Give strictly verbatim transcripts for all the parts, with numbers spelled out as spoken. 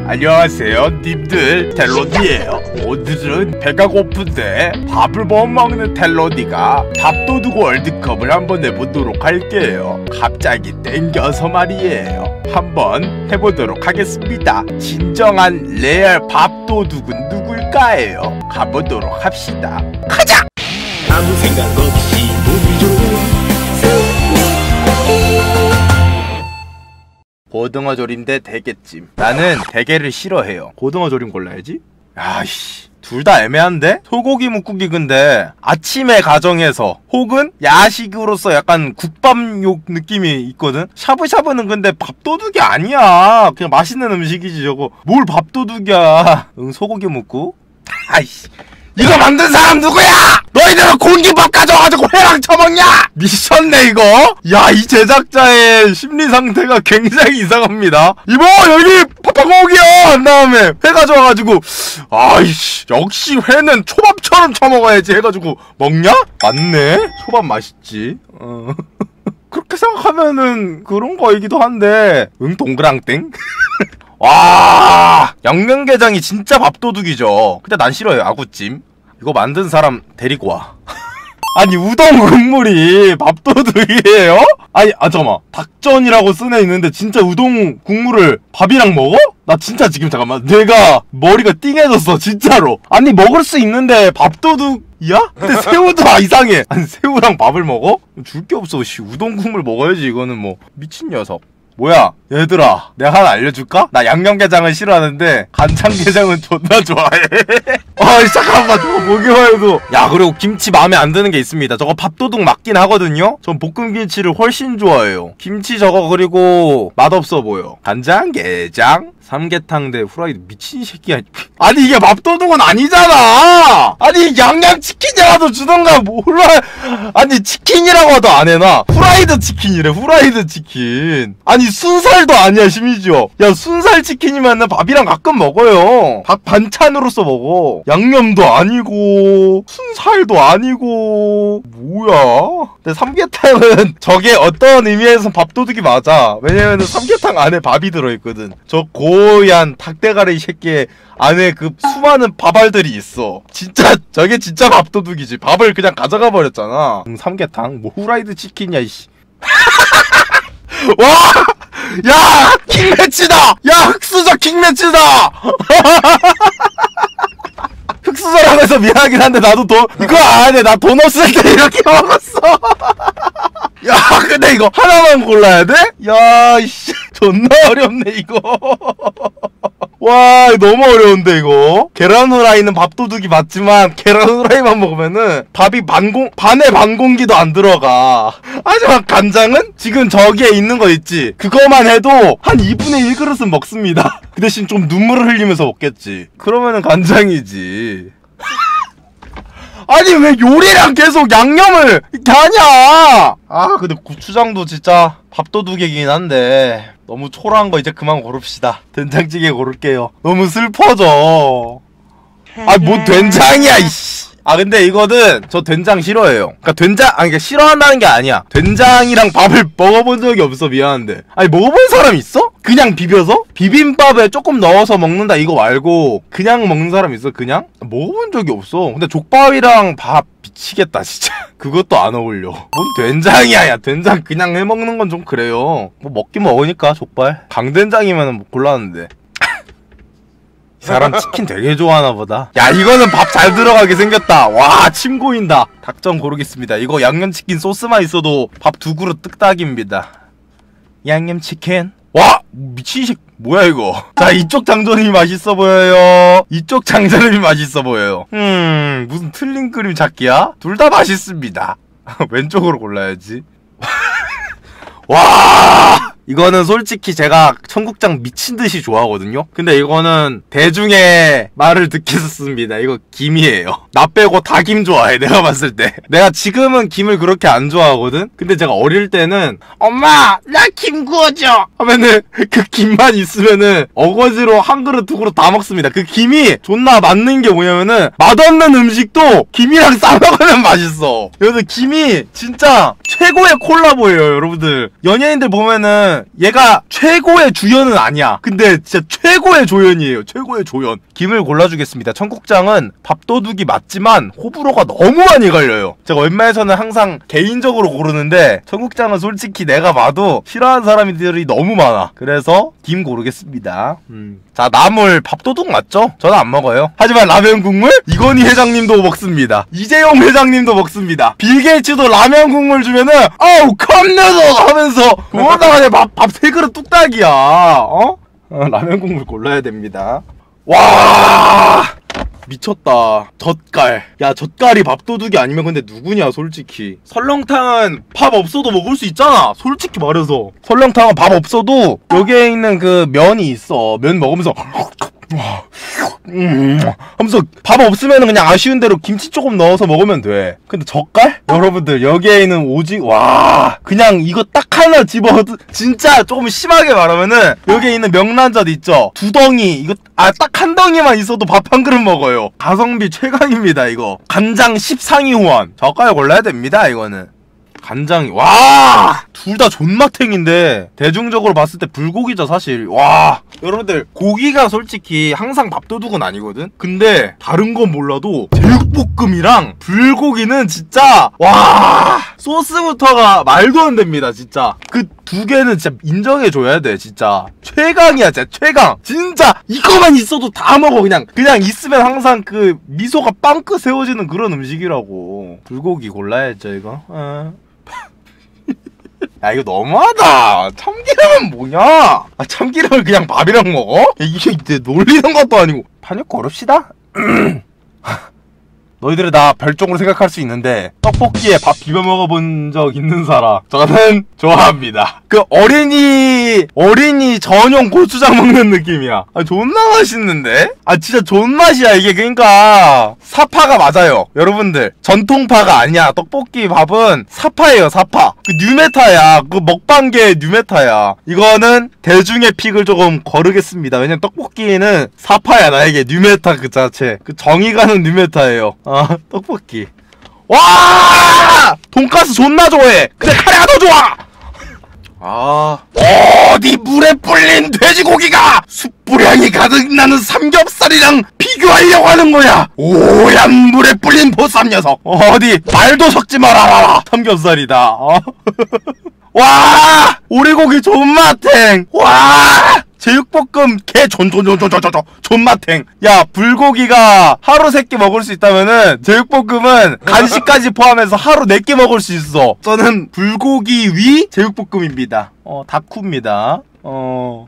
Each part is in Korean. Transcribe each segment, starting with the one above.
안녕하세요 님들, 텔로디예요. 오늘은 배가 고픈데 밥을 못 먹는 텔로디가 밥도둑 월드컵을 한번 해보도록 할게요. 갑자기 땡겨서 말이에요. 한번 해보도록 하겠습니다. 진정한 레알 밥도둑은 누굴까요? 가보도록 합시다. 가자! 아무 생각 없이 운이 좋은 고등어 조림 대 대게찜. 나는 대게를 싫어해요. 고등어 조림 골라야지. 아이씨, 둘 다 애매한데? 소고기 묵국이 근데 아침에 가정에서 혹은 야식으로서 약간 국밥용 느낌이 있거든? 샤브샤브는 근데 밥도둑이 아니야. 그냥 맛있는 음식이지 저거. 뭘 밥도둑이야. 응, 소고기 묵국? 아이씨, 이거 만든 사람 누구야? 너희들은 공깃밥 가져와가지고 회랑 처먹냐? 미쳤네 이거? 야, 이 제작자의 심리 상태가 굉장히 이상합니다. 이모 여기 밥고기야 한 다음에 회 가져와가지고 아이씨, 역시 회는 초밥처럼 처먹어야지 해가지고 먹냐? 맞네? 초밥 맛있지. 어. 그렇게 생각하면은 그런 거이기도 한데 응, 동그랑땡? 와, 양념게장이 진짜 밥도둑이죠. 근데 난 싫어요. 아구찜. 이거 만든 사람 데리고 와. 아니, 우동 국물이 밥도둑이에요? 아니, 아 잠깐만, 닭전이라고 쓰네 있는데 진짜 우동 국물을 밥이랑 먹어? 나 진짜 지금 잠깐만, 내가 머리가 띵해졌어 진짜로. 아니, 먹을 수 있는데 밥도둑이야? 근데 새우도 아, 이상해. 아니, 새우랑 밥을 먹어? 줄 게 없어. 씨, 우동 국물 먹어야지. 이거는 뭐 미친 녀석. 뭐야 얘들아, 내가 하나 알려줄까? 나 양념게장은 싫어하는데 간장게장은 존나 좋아해. 아 잠깐만, 저거 보기만 해도. 야, 그리고 김치 마음에 안 드는 게 있습니다. 저거 밥도둑 맞긴 하거든요. 전 볶음김치를 훨씬 좋아해요. 김치 저거 그리고 맛없어 보여. 간장게장 삼계탕 대 후라이드. 미친 새끼야. 아니 이게 밥도둑은 아니잖아. 아니 양념치킨이라도 주던가 몰라. 아니 치킨이라고 하도 안 해놔. 후라이드 치킨이래. 후라이드 치킨. 아니 순살도 아니야 심지어. 야, 순살 치킨이면은 밥이랑 가끔 먹어요. 밥 반찬으로서 먹어. 양념도 아니고 순살도 아니고 뭐야. 근데 삼계탕은 저게 어떤 의미에서 밥도둑이 맞아. 왜냐면은 삼계탕 안에 밥이 들어있거든. 저 고얀 닭대가리 새끼의 안에 그 수많은 밥알들이 있어. 진짜 저게 진짜 밥도둑이지. 밥을 그냥 가져가 버렸잖아. 음, 삼계탕 뭐 후라이드 치킨이야 이씨. 와! 야! 킹매치다! 야! 흑수저 킹매치다! 흑수저라고 해서 미안하긴 한데 나도 돈 이거 안 해. 나 돈 없을 때 이렇게 먹었어. 야, 근데 이거 하나만 골라야 돼? 야, 이씨, 존나 어렵네 이거. 와, 너무 어려운데 이거. 계란 후라이는 밥도둑이 맞지만 계란 후라이만 먹으면은 밥이 반공 반의 반공기도 안 들어가. 하지만 간장은 지금 저기에 있는 거 있지, 그거만 해도 한 이분의 일 그릇은 먹습니다. 그 대신 좀 눈물을 흘리면서 먹겠지. 그러면은 간장이지. 아니 왜 요리랑 계속 양념을 이렇게 하냐. 아, 근데 고추장도 진짜 밥도둑이긴 한데 너무 초라한 거 이제 그만 고릅시다. 된장찌개 고를게요. 너무 슬퍼져. 아, 뭐 된장이야 이씨. 아, 근데 이거는 저 된장 싫어해요. 그니까 된장, 아니 그러니까 싫어한다는 게 아니야. 된장이랑 밥을 먹어본 적이 없어. 미안한데. 아니, 먹어본 사람 있어? 그냥 비벼서? 비빔밥에 조금 넣어서 먹는다 이거 말고 그냥 먹는 사람 있어? 그냥? 먹어본 적이 없어. 근데 족밥이랑 밥 미치겠다 진짜. 그것도 안 어울려. 뭔 된장이야. 야, 된장 그냥 해먹는 건 좀 그래요. 뭐 먹긴 먹으니까 족발. 강된장이면 뭐 곤란한데. 이 사람 치킨 되게 좋아하나 보다. 야, 이거는 밥 잘 들어가게 생겼다. 와, 침 고인다. 닭전 고르겠습니다. 이거 양념치킨 소스만 있어도 밥 두 그릇 뚝딱입니다. 양념치킨. 와, 미친 식 뭐야 이거. 자, 이쪽 장조림이 맛있어 보여요. 이쪽 장조림이 맛있어 보여요. 음, 무슨 틀린 그림 찾기야? 둘 다 맛있습니다. 왼쪽으로 골라야지. 와, 이거는 솔직히 제가 청국장 미친듯이 좋아하거든요. 근데 이거는 대중의 말을 듣겠습니다. 이거 김이에요. 나 빼고 다 김 좋아해. 내가 봤을 때. 내가 지금은 김을 그렇게 안 좋아하거든. 근데 제가 어릴 때는 엄마 나 김 구워줘 하면은 그 김만 있으면은 어거지로 한 그릇 두 그릇 다 먹습니다. 그 김이 존나 맞는 게 뭐냐면은 맛없는 음식도 김이랑 싸먹으면 맛있어. 여러분, 김이 진짜 최고의 콜라보예요. 여러분들, 연예인들 보면은 왜냐면은 얘가 최고의 주연은 아니야. 근데 진짜 최고의 조연이에요. 최고의 조연. 김을 골라주겠습니다. 청국장은 밥도둑이 맞지만 호불호가 너무 많이 갈려요. 제가 웬만해서는 항상 개인적으로 고르는데 청국장은 솔직히 내가 봐도 싫어하는 사람들이 너무 많아. 그래서 김 고르겠습니다. 음. 자, 나물 밥도둑 맞죠? 저는 안 먹어요. 하지만 라면 국물 이건희 회장님도 먹습니다. 이재용 회장님도 먹습니다. 빌 게이츠도 라면 국물 주면은 아우 컵내서 하면서 그거다가 밥, 밥 세 그릇 뚝딱이야. 어? 어? 라면 국물 골라야 됩니다. 와 미쳤다. 젓갈. 야, 젓갈이 밥도둑이 아니면 근데 누구냐 솔직히. 설렁탕은 밥 없어도 먹을 수 있잖아 솔직히 말해서. 설렁탕은 밥 없어도 여기에 있는 그 면이 있어. 면 먹으면서 음 하면서 밥 없으면 그냥 아쉬운 대로 김치 조금 넣어서 먹으면 돼. 근데 젓갈? 여러분들 여기에 있는 오직 와 그냥 이거 딱 하나 집어 진짜 조금 심하게 말하면은 여기에 있는 명란젓 있죠? 두 덩이 이거 아 딱 한 덩이만 있어도 밥 한 그릇 먹어요. 가성비 최강입니다 이거. 간장 십상이 호환. 젓갈 골라야 됩니다 이거는. 간장이 와 둘 다 존맛탱인데 대중적으로 봤을 때 불고기죠 사실. 와 여러분들 고기가 솔직히 항상 밥도둑은 아니거든. 근데 다른 건 몰라도 제육볶음이랑 불고기는 진짜 와 소스부터가 말도 안 됩니다 진짜. 그 두 개는 진짜 인정해줘야 돼 진짜. 최강이야 진짜 최강. 진짜 이거만 있어도 다 먹어. 그냥 그냥 있으면 항상 그 미소가 빵긋 세워지는 그런 음식이라고. 불고기 골라야죠 이거. 어. 야 이거 너무하다. 참기름은 뭐냐? 아 참기름을 그냥 밥이랑 먹어? 이게 이제 놀리는 것도 아니고. 판역 걸읍시다. 너희들은 나 별종으로 생각할 수 있는데 떡볶이에 밥 비벼 먹어본 적 있는 사람 저는 좋아합니다. 그 어린이 어린이 전용 고추장 먹는 느낌이야. 아 존나 맛있는데? 아 진짜 존맛이야 이게. 그러니까 사파가 맞아요 여러분들. 전통파가 아니야. 떡볶이 밥은 사파예요 사파. 그 뉴메타야. 그 먹방계의 뉴메타야. 이거는 대중의 픽을 조금 거르겠습니다. 왜냐면 떡볶이는 사파야 나에게. 뉴메타 그 자체. 그 정이 가는 뉴메타예요. 아 떡볶이. 와 돈가스 존나 좋아해. 근데 카레가 더 좋아. 아 어디 물에 불린 돼지고기가 숯불향이 가득 나는 삼겹살이랑 비교하려고 하는 거야. 오얀 물에 불린 보쌈 녀석. 어디 말도 섞지 말아라. 삼겹살이다. 어? 와 오리고기 존맛탱. 와 제육볶음 개 존존존존존존 존맛탱. 야 불고기가 하루 세 끼 먹을 수 있다면은 제육볶음은 간식까지 포함해서 하루 네 끼 먹을 수 있어. 저는 불고기 위 제육볶음입니다. 어 다쿠입니다. 어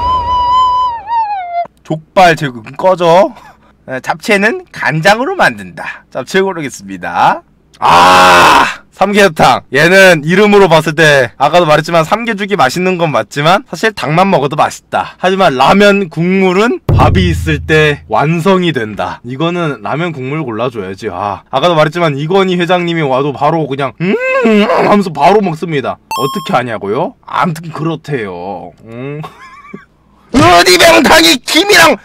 족발 제육볶음 꺼져. 잡채는 간장으로 만든다. 잡채 고르겠습니다. 아 삼계탕. 얘는 이름으로 봤을 때 아까도 말했지만 삼계죽이 맛있는 건 맞지만 사실 닭만 먹어도 맛있다. 하지만 라면 국물은 밥이 있을 때 완성이 된다. 이거는 라면 국물 골라줘야지. 아 아까도 말했지만 이건희 회장님이 와도 바로 그냥 음 하면서 바로 먹습니다. 어떻게 하냐고요? 아무튼 그렇대요. 음. 어디 명탕이 김이랑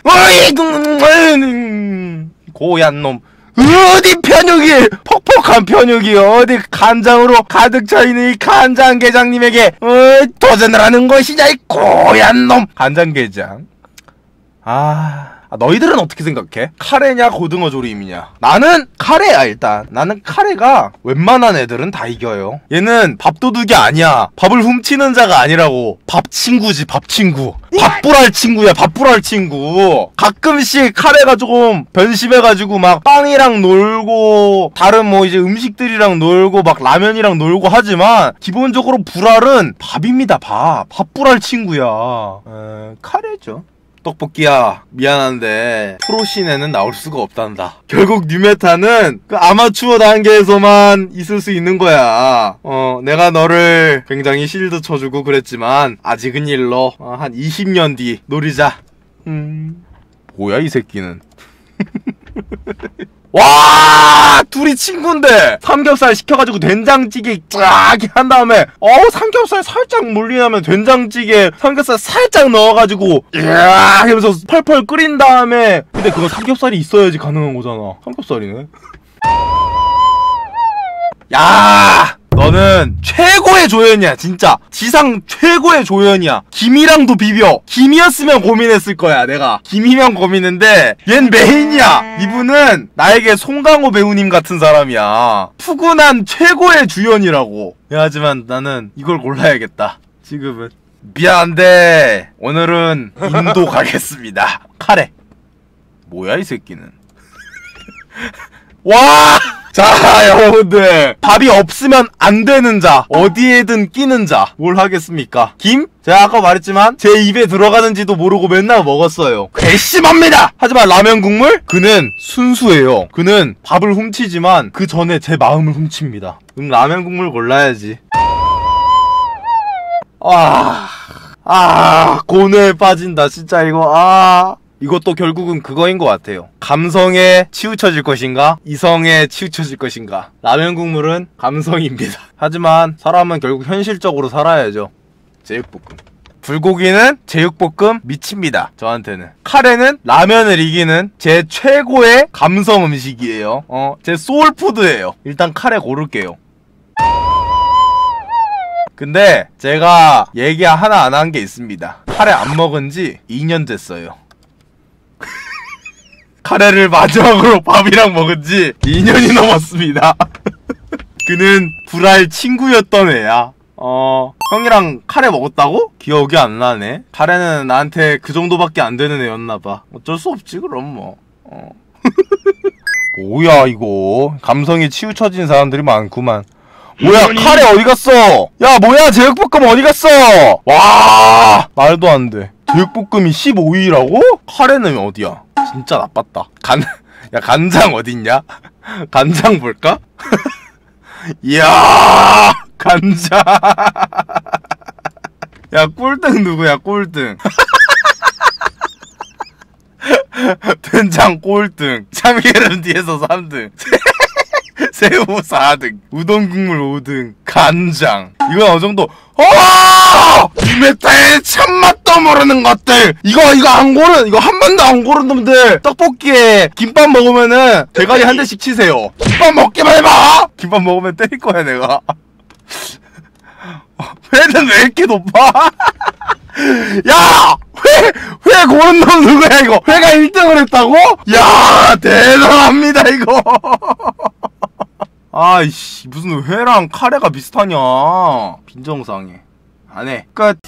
어이 고얀 놈. 어디 편육이 퍽퍽한 편육이 어디 간장으로 가득 차있는 이 간장게장님에게 어, 도전을 하는 것이냐 이 고얀 놈. 간장게장. 아... 아 너희들은 어떻게 생각해? 카레냐 고등어 조림이냐? 나는 카레야 일단. 나는 카레가 웬만한 애들은 다 이겨요. 얘는 밥도둑이 아니야. 밥을 훔치는 자가 아니라고. 밥 친구지 밥 친구. 밥불알 친구야 밥불알 친구. 가끔씩 카레가 조금 변심해가지고 막 빵이랑 놀고 다른 뭐 이제 음식들이랑 놀고 막 라면이랑 놀고 하지만 기본적으로 불알은 밥입니다. 밥. 밥불알 친구야. 에... 카레죠. 떡볶이야 미안한데 프로씬에는 나올 수가 없단다. 결국 뉴메타는 그 아마추어 단계에서만 있을 수 있는 거야. 어 내가 너를 굉장히 실드 쳐주고 그랬지만 아직은 일러. 어, 한 이십 년 뒤 노리자. 음 뭐야 이 새끼는. 와 둘이 친구인데 삼겹살 시켜가지고 된장찌개 쫙 한 다음에 어우 삼겹살 살짝 물리나면 된장찌개 삼겹살 살짝 넣어가지고 이야 하면서 펄펄 끓인 다음에. 근데 그거 삼겹살이 있어야지 가능한 거잖아. 삼겹살이네. 야 너는 최고의 조연이야 진짜. 지상 최고의 조연이야. 김이랑도 비벼. 김이었으면 고민했을 거야 내가. 김이면 고민인데 얜 메인이야. 이분은 나에게 송강호 배우님 같은 사람이야. 푸근한 최고의 주연이라고. 야, 하지만 나는 이걸 골라야겠다 지금은. 미안한데 오늘은 인도 가겠습니다. 카레. 뭐야 이 새끼는. 와! 자, 여러분들 밥이 없으면 안 되는 자, 어디에든 끼는 자, 뭘 하겠습니까? 김? 제가 아까 말했지만 제 입에 들어가는지도 모르고 맨날 먹었어요. 괘씸합니다! 하지만 라면 국물? 그는 순수해요. 그는 밥을 훔치지만 그 전에 제 마음을 훔칩니다. 음, 라면 국물 골라야지. 아... 아... 고뇌에 빠진다 진짜 이거. 아... 이것도 결국은 그거인 것 같아요. 감성에 치우쳐질 것인가? 이성에 치우쳐질 것인가? 라면 국물은 감성입니다. 하지만 사람은 결국 현실적으로 살아야죠. 제육볶음. 불고기는 제육볶음 미칩니다. 저한테는. 카레는 라면을 이기는 제 최고의 감성 음식이에요. 어, 제 소울푸드예요. 일단 카레 고를게요. 근데 제가 얘기 하나 안 한 게 있습니다. 카레 안 먹은 지 이 년 됐어요. 카레를 마지막으로 밥이랑 먹은 지 이 년이 넘었습니다. 그는 불알 친구였던 애야. 어... 형이랑 카레 먹었다고? 기억이 안 나네. 카레는 나한테 그 정도밖에 안 되는 애였나봐. 어쩔 수 없지 그럼 뭐. 어. 뭐야 이거. 감성이 치우쳐진 사람들이 많구만. 뭐야 카레 어디갔어? 야 뭐야 제육볶음 어디갔어? 와 말도 안돼. 제육볶음이 십오 위라고? 카레는 어디야? 진짜 나빴다. 간, 야 간장 어딨냐? 간장 볼까? 이야 간장. 야 꼴등 누구야 꼴등. 된장 꼴등. 참기름 뒤에서 삼 등. 새우 사 등, 우동 국물 오 등, 간장. 이건 어느 정도. 어! 이메타의 참맛도 모르는 것들. 이거 이거 안 고른, 이거 한 번도 안 고른 놈들. 떡볶이에 김밥 먹으면은 대가리 한 대씩 치세요. 김밥 먹기만 해봐. 김밥 먹으면 때릴 거야 내가. 회는 왜 이렇게 높아? 야! 회! 회 고른 놈 누구야 이거? 회가 일 등을 했다고? 야 대단합니다 이거. 아이씨 무슨 회랑 카레가 비슷하냐. 빈정상해. 안해. 끝.